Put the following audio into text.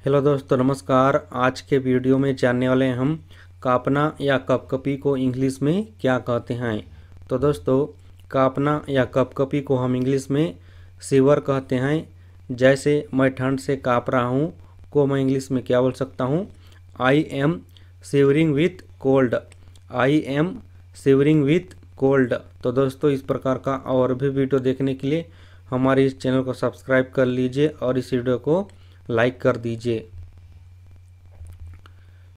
Hello दोस्तों, नमस्कार। आज के वीडियो में जानने वाले हैं हम कांपना या कपकपी को इंग्लिश में क्या कहते हैं। तो दोस्तों, कांपना या कपकपी को हम इंग्लिश में शिवर कहते हैं। जैसे मैं ठंड से काँप रहा हूँ को मैं इंग्लिश में क्या बोल सकता हूँ? I am shivering with cold. I am shivering with cold. तो दोस्तों, इस प्रकार का और भी वीडियो देखने के लिए हमारे इस चैनल को सब्सक्राइब कर लीजिए और इस वीडियो को लाइक कर दीजिए।